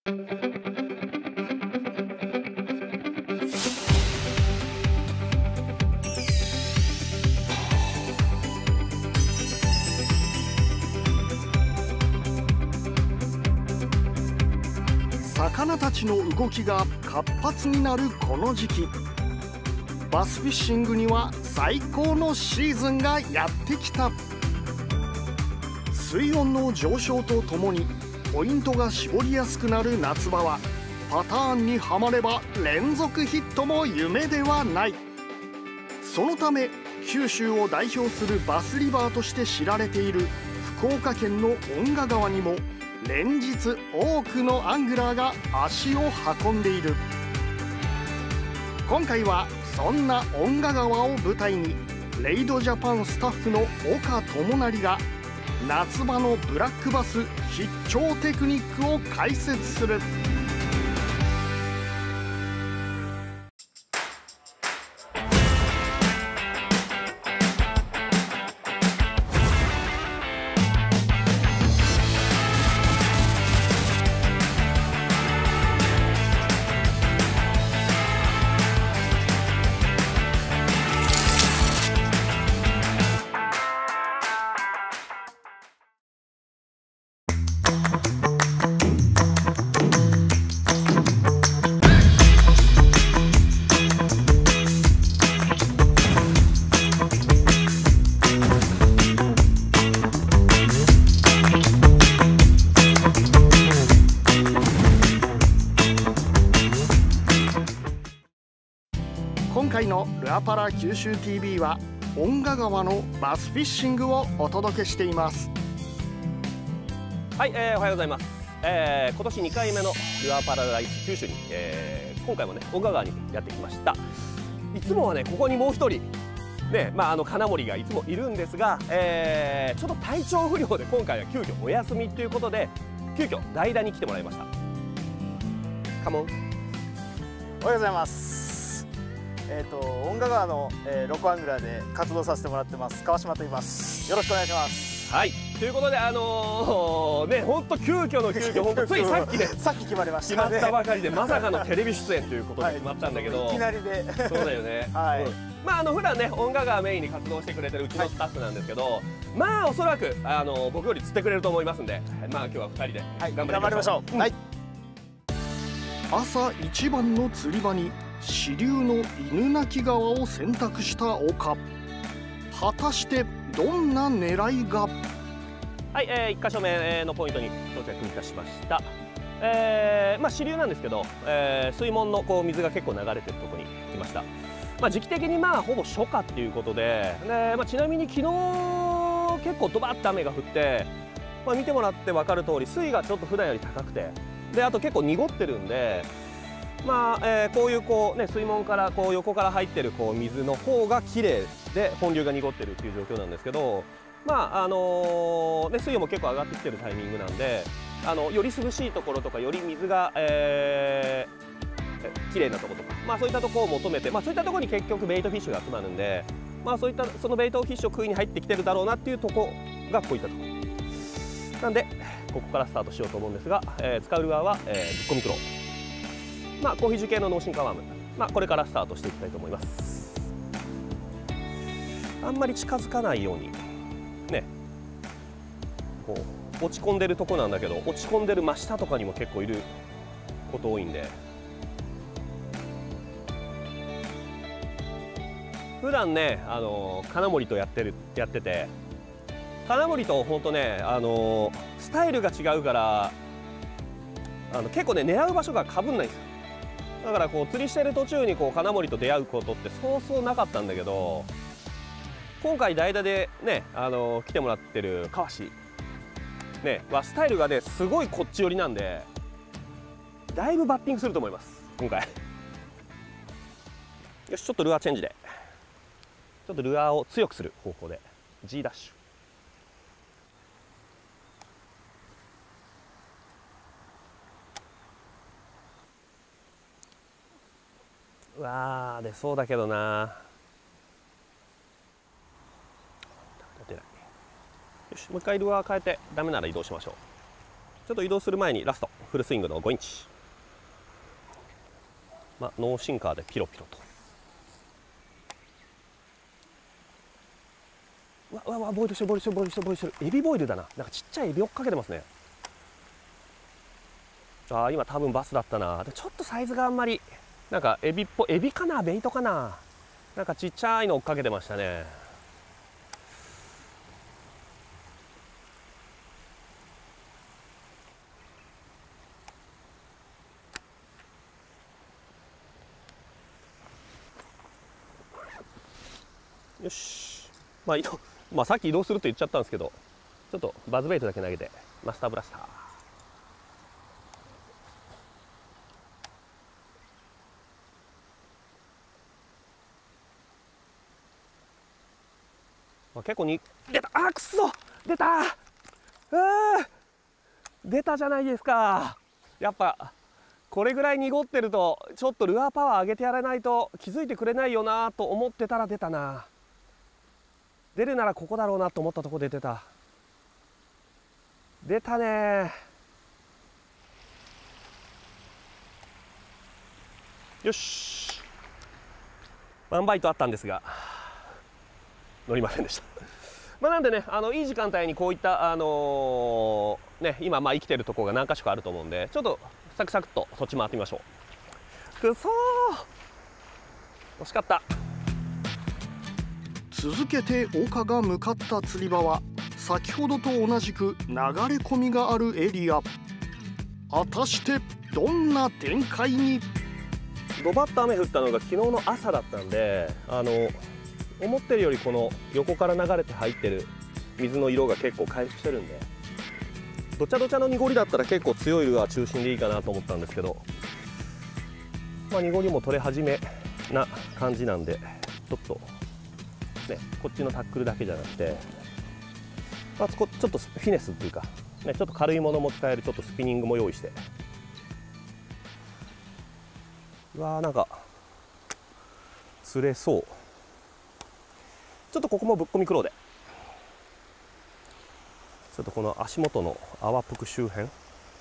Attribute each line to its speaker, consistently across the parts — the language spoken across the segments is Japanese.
Speaker 1: 魚たちの動きが活発になるこの時期、バスフィッシングには最高のシーズンがやってきた。水温の上昇とともにポイントが絞りやすくなる夏場は、パターンにはまれば連続ヒットも夢ではない。そのため九州を代表するバスリバーとして知られている福岡県の遠賀川にも連日多くのアングラーが足を運んでいる。今回はそんな遠賀川を舞台に、レイドジャパンスタッフの岡智成が夏場のブラックバス必聴テクニックを解説する。今回のルアパラ九州 TV は遠賀川のバスフィッシングをお届けしています。
Speaker 2: はい、おはようございます。今年2回目のルアパラダイス九州に、今回もね遠賀川にやってきました。いつもはねここにもう一人ね、金森がいつもいるんですが、ちょっと体調不良で今回は急遽お休みということで、急遽代打に来てもらいました。カモン。
Speaker 3: おはようございます。遠賀川の、ロコアングラーで活動させてもらってます川島と言います。よろしくお願いします。
Speaker 2: はい、ということでね、本当急遽の急遽、本当ついさっきね
Speaker 3: さっき決まりました
Speaker 2: 決まったばかりで、まさかのテレビ出演ということで決まったんだけど、
Speaker 3: いきなりで
Speaker 2: そうだよね。
Speaker 3: はい、
Speaker 2: 普段ね遠賀川メインに活動してくれてるうちのスタッフなんですけど、おそらく僕より釣ってくれると思いますんで、今日は2人で頑張りましょう。
Speaker 3: はい、
Speaker 1: 朝一番の釣り場に支流の犬鳴川を選択した岡。果たしてどんな狙いが。
Speaker 2: はい、1箇所目のポイントに到着いたしました。支流なんですけど、水門の水が結構流れてるところに来ました。時期的にほぼ初夏っていうことで、ちなみに昨日結構ドバッと雨が降って、見てもらって分かる通り水位がちょっと普段より高くて、であと結構濁ってるんで、こういう水門から横から入ってる水の方が綺麗で本流が濁ってるっていう状況なんですけど、水温も結構上がってきてるタイミングなんで、より涼しいところとかより水が、綺麗なところとか、そういったところを求めて、そういったところに結局ベイトフィッシュが集まるんで、そのベイトフィッシュを食いに入ってきてるだろうなっていうところがこういったところなんで、ここからスタートしようと思うんですが、使うルアーは、ぶっこみクロー、コーヒー樹系の脳進化ワーム、これからスタートしていきたいと思います。あんまり近づかないようにね、落ち込んでるとこなんだけど、落ち込んでる真下とかにも結構いること多いんで、普段ね金森とやってて、金森と本当ねスタイルが違うから結構ね狙う場所がかぶんないんですよ。だから釣りしてる途中に金森と出会うことってそうそうなかったんだけど、今回代打でね来てもらってる川氏ねはスタイルがねすごいこっち寄りなんで、だいぶバッティングすると思います今回。よし、ちょっとルアーチェンジでちょっとルアーを強くする方法で G ダッシュ。うわー出そうだけどな。出ない。よし、もう一回ルアー変えてダメなら移動しましょちょっと移動する前にラストフルスイングの5インチ、ノーシンカーでピロピロと。うわボイルしてるボイルしてるボイルしてるボイルしてる。エビボイルだな。なんかちっちゃいエビ追っかけてますね。今多分バスだったな。でちょっとサイズがあんまりなんかエビっぽい、エビかなベイトかな、なんかちっちゃいの追っかけてましたね。よし、さっき移動すると言っちゃったんですけど、ちょっとバズベイトだけ投げてマスターブラスター。結構に出た。くそ出た。出たじゃないですか。やっぱこれぐらい濁ってるとちょっとルアーパワー上げてやらないと気づいてくれないよなと思ってたら出たな。出るならここだろうなと思ったとこで出た。出たね。よし、ワンバイトあったんですが乗りませんでした。なんでね、いい時間帯にこういった今生きてるところが何か所かあると思うんで、ちょっとサクサクっとそっち回ってみましょう。くそー、惜しかった。
Speaker 1: 続けて岡が向かった釣り場は先ほどと同じく流れ込みがあるエリア。果たしてどんな展開に。
Speaker 2: ドバッと雨降ったのが昨日の朝だったんで、思ってるよりこの横から流れて入ってる水の色が結構回復してるんで、どちゃどちゃの濁りだったら結構強いルアー中心でいいかなと思ったんですけど、濁りも取れ始めな感じなんで、ちょっとねこっちのタックルだけじゃなくて、ちょっとフィネスっていうか、ちょっと軽いものも使えるちょっとスピニングも用意して、なんか釣れそう。ちょっとここもぶっ込みクローで、ちょっとこの足元の泡ぷく周辺、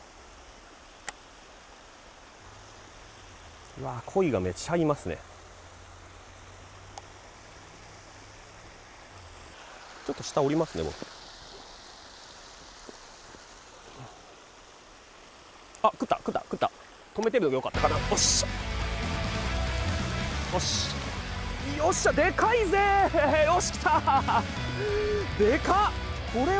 Speaker 2: 鯉がめっちゃいますね。ちょっと下降りますね僕。食った止めてるのがよかったかな。おっしゃよしよっしゃ、でかいぜよし、きたでかっ。これ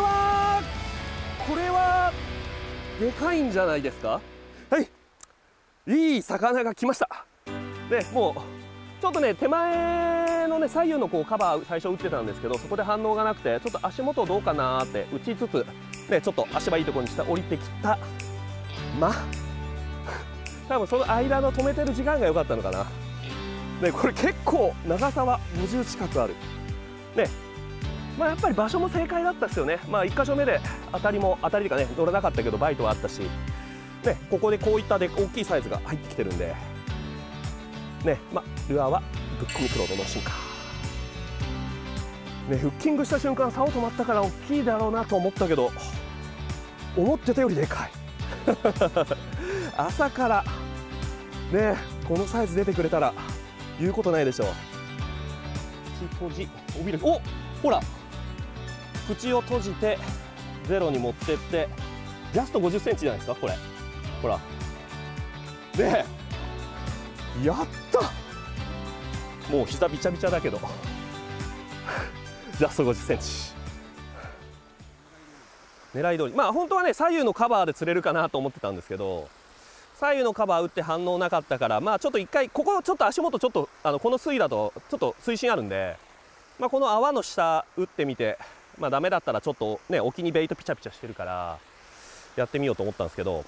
Speaker 2: はでかいんじゃないですか。はい、いい魚が来ました。でもうちょっとね手前のね左右のカバー最初打ってたんですけど、そこで反応がなくて、ちょっと足元どうかなって打ちつつね、ちょっと足場いいところに下降りてきた。多分その間の止めてる時間が良かったのかな。ね、これ結構長さは50近くあるね。やっぱり場所も正解だったですよね。1箇所目で当たりというかね乗らなかったけどバイトはあったしね、ここでこういった大きいサイズが入ってきてるんでね、ルアーはぶっ込みクロードの進化ね。フッキングした瞬間竿止まったから大きいだろうなと思ったけど、思ってたよりでかい朝からねこのサイズ出てくれたら言うことないでしょう。口閉じお、ほら口を閉じてゼロに持ってってジャスト50センチじゃないですかこれ。ほらねえ、やったもう膝びちゃびちゃだけどジャスト50センチ狙い通り。本当はね左右のカバーで釣れるかなと思ってたんですけど、左右のカバー打って反応なかったから、ちょっと一回ここちょっと足元ちょっとこの水だとちょっと水深あるんで、この泡の下打ってみて、ダメだったらちょっとね沖にベイトピチャピチャしてるからやってみようと思ったんですけど、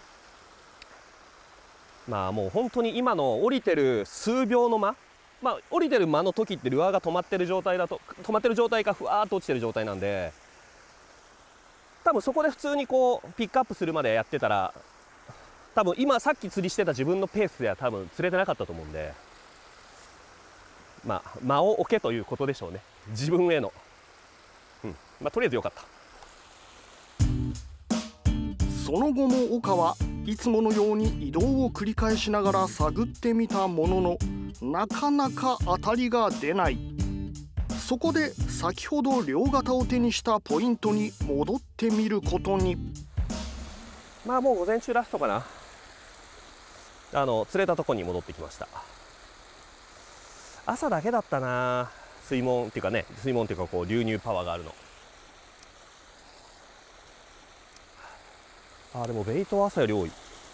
Speaker 2: もう本当に今の降りてる数秒の間、降りてる間の時ってルアーが止まってる状態かふわーっと落ちてる状態なんで、多分そこで普通にピックアップするまでやってたら、多分今さっき釣りしてた自分のペースでは多分釣れてなかったと思うんで、間を置けということでしょうね、自分への。とりあえずよかった。
Speaker 1: その後も岡はいつものように移動を繰り返しながら探ってみたものの、なかなか当たりが出ない。そこで先ほど両型を手にしたポイントに戻ってみることに。
Speaker 2: まあもう午前中ラストかな。釣れたとこに戻ってきました。朝だけだったな、水門っていうかね、水門っていうかこう流入パワーがあるの。でもベイトは朝より多い。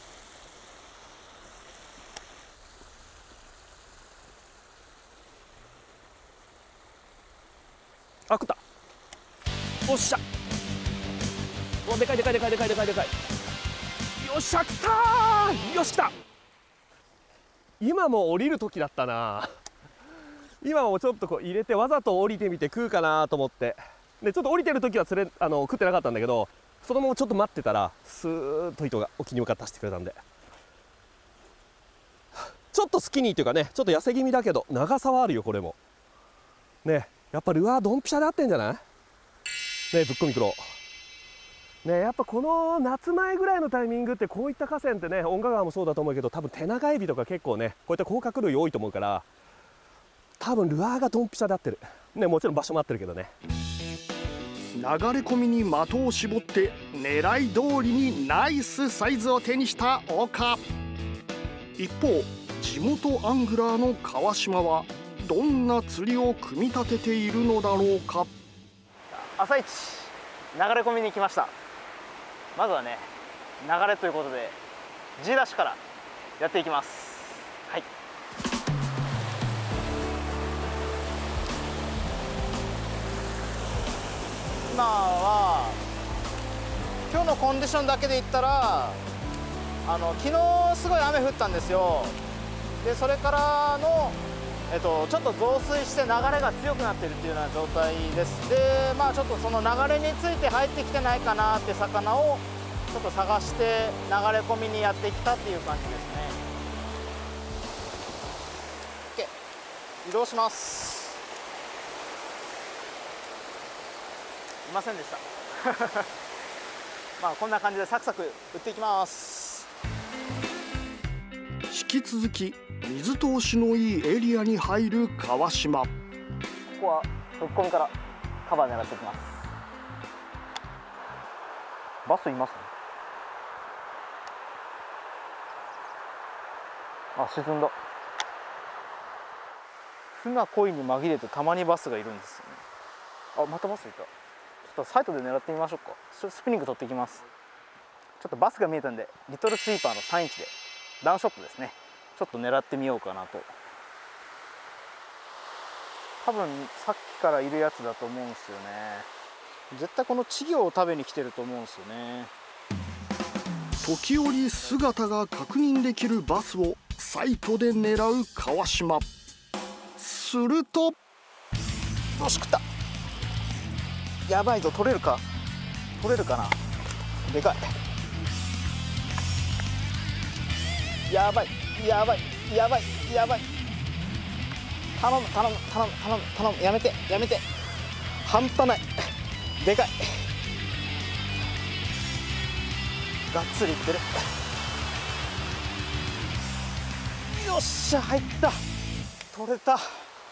Speaker 2: 食った。おっしゃ。お、でかいでかいでかいでかいでかいでかい。よっしゃ、来たー。よし、来た。今も降りる時だったな。今もちょっとこう入れてわざと降りてみて食うかなと思って、でちょっと降りてる時は食ってなかったんだけど、そのままちょっと待ってたらスーッと糸が沖に向かって走ってくれたんで、ちょっとスキニーというかね、ちょっと痩せ気味だけど長さはあるよこれもね。やっぱルアードンピシャで合ってんじゃないね。ぶっこみクロね。やっぱこの夏前ぐらいのタイミングってこういった河川ってね、遠賀川もそうだと思うけど、多分テナガエビとか結構ね、こういった甲殻類多いと思うから、多分ルアーがドンピシャで合ってるね。もちろん場所も合ってるけどね。
Speaker 1: 流れ込みに的を絞って狙い通りにナイスサイズを手にした岡。一方地元アングラーの川島はどんな釣りを組み立てているのだろうか。
Speaker 3: 朝一流れ込みに来ました。まずはね、流れということで G ダッシュからやっていきます。はい。今は今日のコンディションだけで言ったら、昨日すごい雨降ったんですよ。でそれからのちょっと増水して流れが強くなっているっていうような状態です。でちょっとその流れについて入ってきてないかなって魚をちょっと探して流れ込みにやってきたっていう感じですね。 OK、 移動します。いませんでしたこんな感じでサクサク打っていきます。
Speaker 1: 引き続き水通しのいいエリアに入る川島。
Speaker 3: ここはフッコミからカバー狙っていきます。バスいますね。沈んだ。船恋に紛れてたまにバスがいるんですよね。またバスいた。ちょっとサイトで狙ってみましょうか。スプリング取っていきます。ちょっとバスが見えたんでリトルスイーパーの3インチでダウンショットですね、ちょっと狙ってみようかなと。多分さっきからいるやつだと思うんですよね。絶対この稚魚を食べに来てると思うんですよね。
Speaker 1: 時折姿が確認できるバスをサイトで狙う川島。すると、
Speaker 3: よし食った。やばいぞ、取れるかな。でかい。やばい。頼む、やめて。半端ない。でかい。がっつりいってる。よっしゃ、入った。取れた。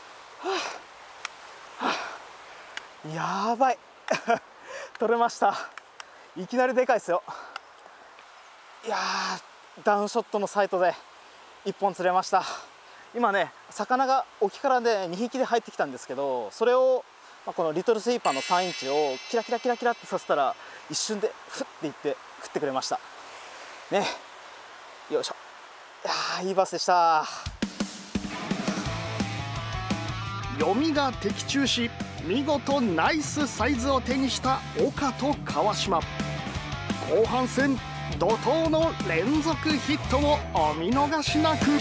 Speaker 3: やばい取れました。いきなりでかいですよ。いやー、ダウンショットのサイトで1本釣れました。今ね、魚が沖からね2匹で入ってきたんですけど、それを、このリトルスイーパーの3インチをキラキラってさせたら一瞬でフッていって食ってくれましたね。よいしょ。いいバスでした。
Speaker 1: 読みが的中し見事ナイスサイズを手にした岡と川島。後半戦怒涛の連続ヒットをお見逃しなく。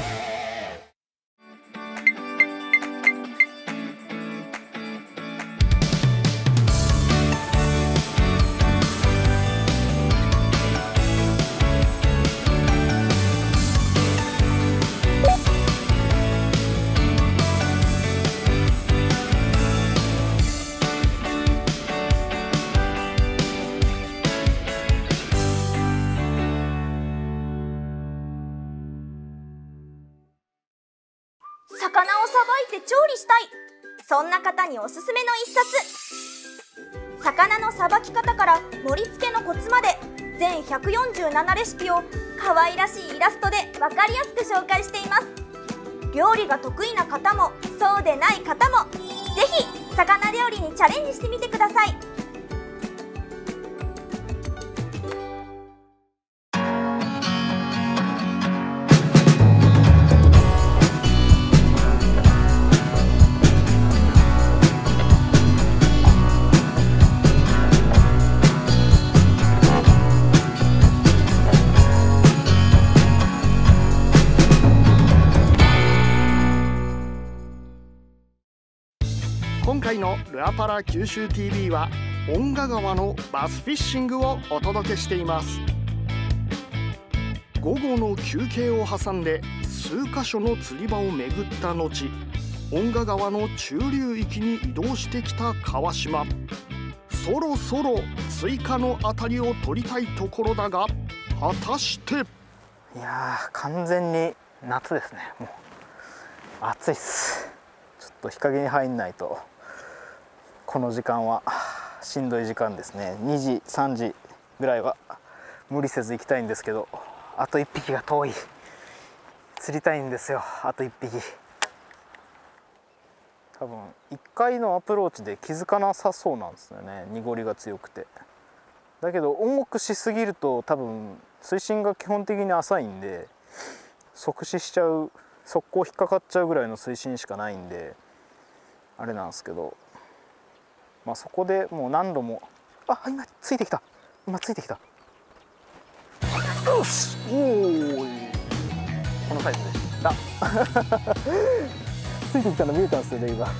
Speaker 4: 魚をさばいて調理したい、そんな方におすすめの一冊。魚のさばき方から盛り付けのコツまで全147レシピを可愛らしいイラストで分かりやすく紹介しています。料理が得意な方もそうでない方もぜひ魚料理にチャレンジしてみてください。
Speaker 1: 今回のルアパラ九州 TV は遠賀川のバスフィッシングをお届けしています。午後の休憩を挟んで数カ所の釣り場を巡った後、遠賀川の中流域に移動してきた川島。そろそろ追加の当たりを取りたいところだが、果たして。
Speaker 3: いやー、完全に夏ですね。もう暑いっす。ちょっと日陰に入んないとこの時間はしんどい時間ですね。2時3時ぐらいは無理せず行きたいんですけど、あと1匹が遠い。釣りたいんですよ、あと1匹。多分1回のアプローチで気づかなさそうなんですよね、濁りが強くて。だけど重くしすぎると多分水深が基本的に浅いんで即死しちゃう、速攻引っかかっちゃうぐらいの水深しかないんであれなんですけど、まあそこでもう何度も、あ、今ついてきた、今ついてきた。よし、おーい、このサイズでしたついてきたの見えたんですよね今。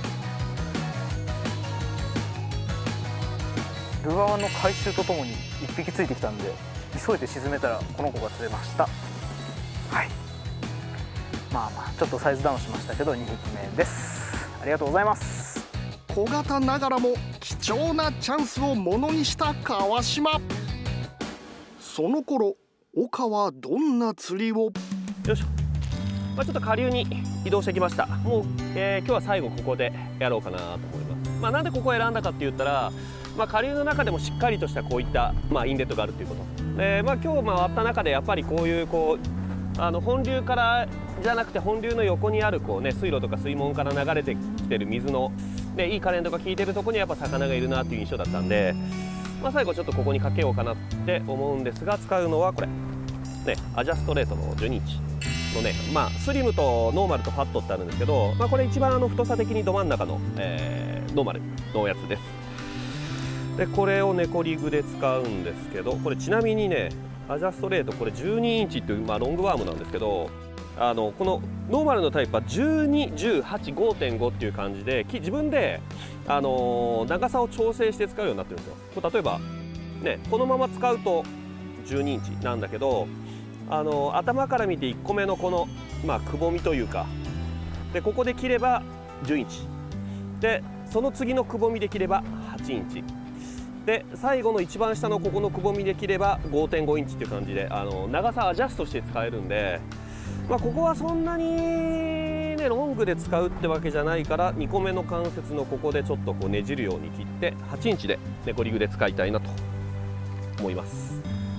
Speaker 3: ルアーの回収とともに1匹ついてきたんで急いで沈めたらこの子が釣れました。はい、まあまあちょっとサイズダウンしましたけど2匹目です。ありがとうございます。
Speaker 1: 小型ながらも貴重なチャンスをものにした川島。その頃岡はどんな釣りを。
Speaker 2: よいしょ。ちょっと下流に移動してきました。もう、今日は最後ここでやろうかなと思います。なんでここを選んだかって言ったら、下流の中でもしっかりとしたこういった、インレットがあるということ。今日回った中でやっぱりこういう本流からじゃなくて本流の横にある水路とか水門から流れてきてる水の、いいカレントが効いてるところにやっぱ魚がいるなっていう印象だったんで、最後ちょっとここにかけようかなって思うんですが、使うのはこれ、アジャストレートの12インチのね、スリムとノーマルとファットってあるんですけど、これ一番太さ的にど真ん中の、ノーマルのやつです。でこれをネコリグで使うんですけど、これちなみにねアジャストレートこれ12インチっていう、ロングワームなんですけど、このノーマルのタイプは12、18、5.5 っていう感じで自分で、長さを調整して使うようになってるんですよ。これ例えばねこのまま使うと12インチなんだけど、頭から見て1個目のこの、くぼみというかでここで切れば10インチで、その次のくぼみで切れば8インチで、最後の一番下のここのくぼみで切れば 5.5 インチっていう感じで長さアジャストして使えるんで、ここはそんなにねロングで使うってわけじゃないから、2個目の関節のここでちょっとねじるように切って8インチでネコリグで使いたいなと思います。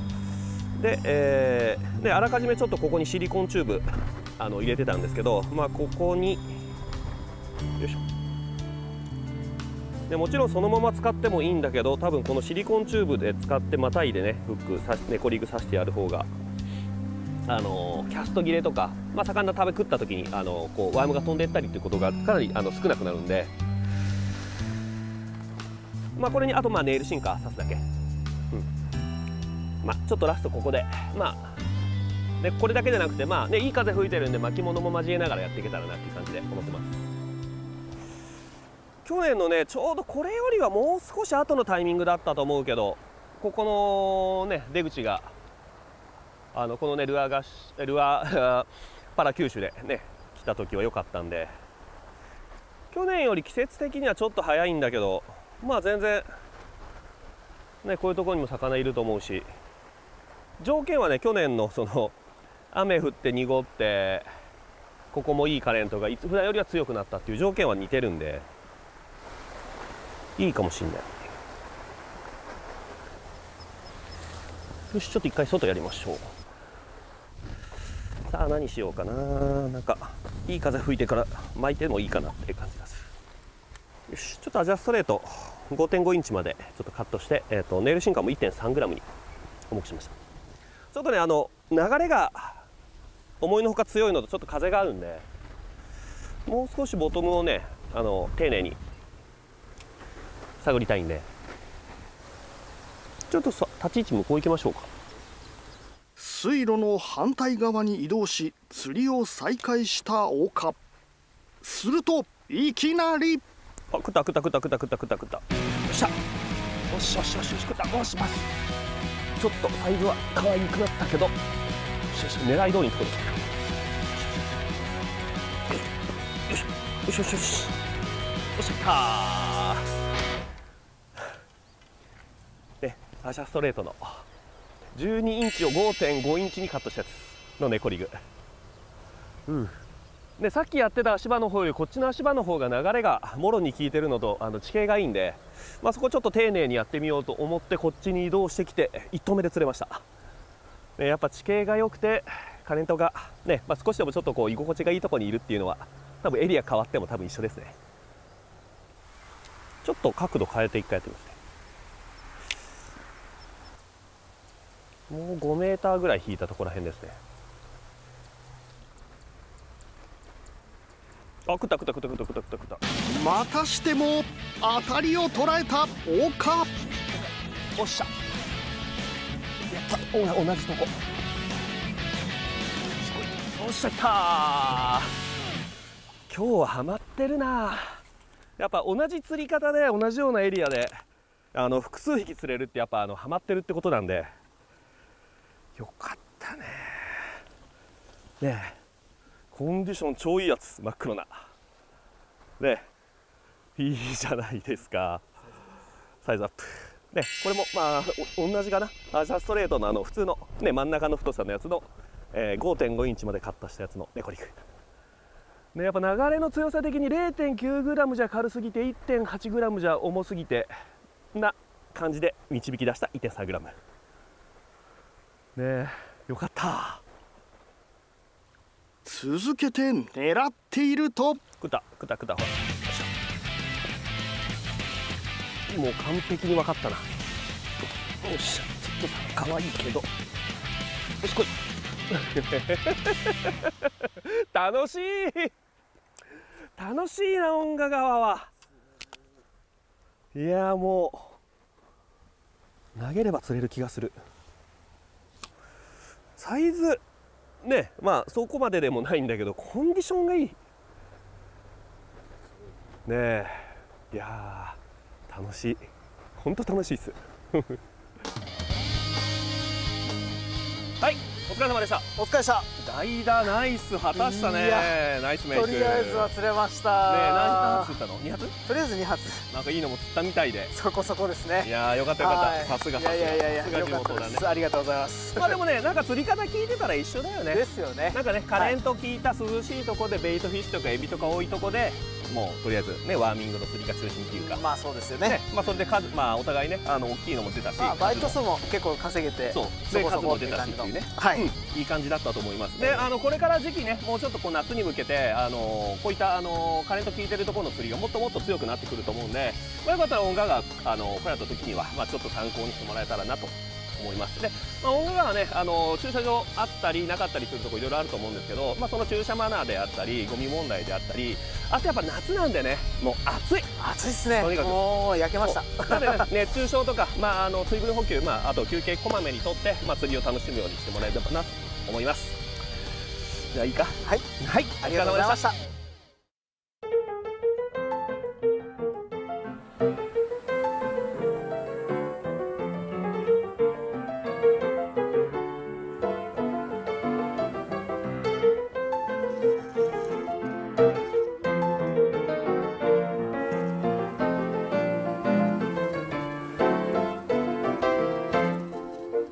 Speaker 2: で、あらかじめちょっとここにシリコンチューブ入れてたんですけど、ここによいしょ。でもちろんそのまま使ってもいいんだけど、多分このシリコンチューブで使ってまたいでねフックネコリグさしてやる方がキャスト切れとか、魚食べ食った時にワームが飛んでいったりっていうことがかなり少なくなるんで、これにあとネイルシンカー刺すだけ、ちょっとラストここででこれだけじゃなくていい風吹いてるんで巻物も交えながらやっていけたらなっていう感じで思ってます。去年のねちょうどこれよりはもう少し後のタイミングだったと思うけど、ここのね出口がこのねルアーパラ九州でね来た時は良かったんで、去年より季節的にはちょっと早いんだけど、全然ねこういうところにも魚いると思うし、条件はね去年のその雨降って濁ってここもいいカレントが普段よりは強くなったっていう条件は似てるんでいいかもしんない。よし、ちょっと一回外やりましょう。さあ何しようかな。なんかいい風吹いてから巻いてもいいかなっていう感じがする。よし、ちょっとアジャストレート 5.5 インチまでちょっとカットして、ネイルシンカーも 1.3g に重くしました。ちょっとね流れが思いのほか強いのとちょっと風があるんで、もう少しボトムをね丁寧に探りたいんで、ちょっと立ち位置向こう行きましょうか。
Speaker 1: 水路の反対側に移動し釣りを再開した岡。するといきなり
Speaker 2: 食った。よっしゃ、よし食った。よします。ちょっとサイズは可愛くなったけど、よし狙い通りに作る。よしよしったー。ね、アジャストレートの12インチを 5.5 インチにカットしたやつのネコリグ。でさっきやってた足場の方よりこっちの足場の方が流れがもろに効いてるのと地形がいいんで、そこちょっと丁寧にやってみようと思ってこっちに移動してきて1投目で釣れました。やっぱ地形が良くてカレントがね、少しでもちょっとこう居心地がいいところにいるっていうのは多分エリア変わっても多分一緒ですね。ちょっと角度変えて一回やってみますね。もう5メーターぐらい引いたところらへんですね。食った。
Speaker 1: またしても当たりを捉えた岡。
Speaker 2: おっしゃ、やった。同じとこ。おっしゃったー。今日はハマってるな。やっぱ同じ釣り方で同じようなエリアで複数匹釣れるってやっぱハマってるってことなんでよかったね。ねえコンディション超いいやつ、真っ黒なね、いいじゃないですか。サイズアップね、これも同じかな。アジャストレートの普通のね真ん中の太さのやつの、5.5 インチまでカットしたやつのネコリグね。やっぱ流れの強さ的に 0.9g じゃ軽すぎて 1.8g じゃ重すぎてな感じで導き出した 1.3g ねえ、よかった。
Speaker 1: 続けて狙っていると
Speaker 2: 食った。ほらもう完璧に分かったな。よっしゃ、ちょっと可愛いけど、よし来い楽しいな音楽川は。いやもう投げれば釣れる気がする。サイズね、そこまででもないんだけどコンディションがいいねえ。いやー楽しい、本当楽しいっすはい、お疲れ様でした。
Speaker 3: お疲れでした。
Speaker 2: 代打ナイス果たしたね。ナイスメイク。
Speaker 3: とりあえずは釣れました。
Speaker 2: ねえ、何発釣ったの？2発？
Speaker 3: とりあえず2発。
Speaker 2: なんかいいのも釣ったみたいで。
Speaker 3: そこそこですね。
Speaker 2: いやーよかった。さすが地元だね。
Speaker 3: ありがとうございます。
Speaker 2: でもね、なんか釣り方聞いてたら一緒だよね。
Speaker 3: ですよね。
Speaker 2: なんかね、カレント効いた涼しいとこでベイトフィッシュとかエビとか多いとこでもうとりあえずねワーミングの釣りが中心っていうか。
Speaker 3: そうですよね。
Speaker 2: それで数お互いね大きいのも出たし、
Speaker 3: バイト数も結構稼げて、
Speaker 2: そうで数も出たしっていうね。いい感じだったと思います。でこれから時期ね、もうちょっと夏に向けてこういったカレント効いてるところの釣りがもっともっと強くなってくると思うんで、よかったら音楽がこれやった時にはちょっと参考にしてもらえたらなと思います。で、音楽がね駐車場あったりなかったりするところいろいろあると思うんですけど、その駐車マナーであったりゴミ問題であったり、あとやっぱ夏なんでね、もう暑いですね。とにかく
Speaker 3: もう焼けました。
Speaker 2: なので、熱中症とか水分補給、あと休憩こまめにとって釣りを楽しむようにしてもらえればなと思います。じゃあいいか。
Speaker 3: はい、ありがとうございました。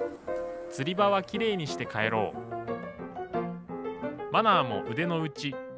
Speaker 5: 釣り場はきれいにして帰ろう。マナーも腕の内。